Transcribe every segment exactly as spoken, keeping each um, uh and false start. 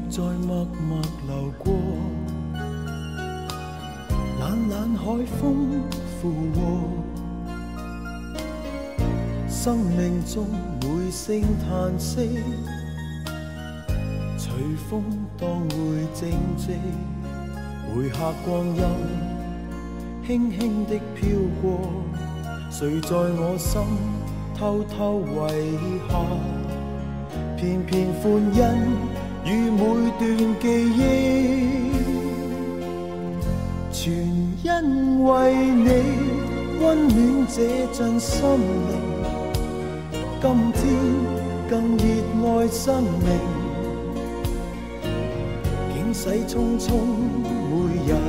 在默默流过，懒懒海风附和，生命中每声叹息，随风当会静寂，回客光阴轻轻的飘过，谁在我心偷偷遗下，片片欢欣与每段记忆，全因为你温暖这阵心灵，今天更热爱生命，境逝匆匆每日，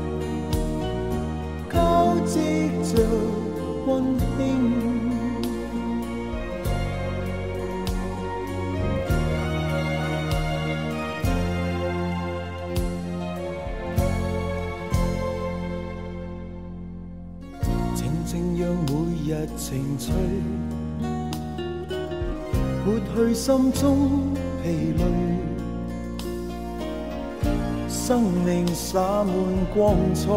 交织着温馨。静让每日情趣，抹去心中疲累，生命洒满光彩，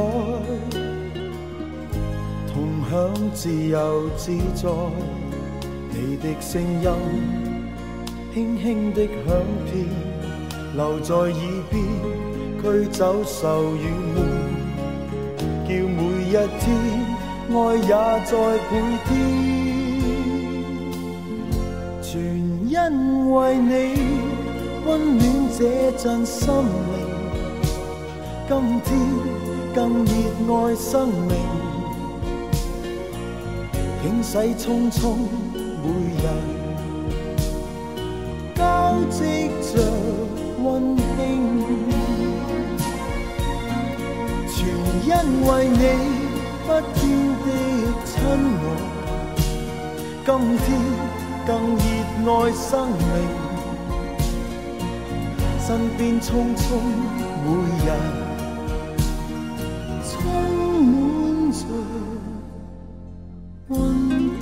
同享自由自在。你的声音轻轻的响遍，留在耳边，驱走愁与闷，叫每一天爱也在倍添，全因为你温暖这阵心灵，今天更热爱生命，境逝匆匆每日，交织着温馨，全因为你不天的亲我，今天更热愛生命，身邊匆匆每日，充滿着溫馨。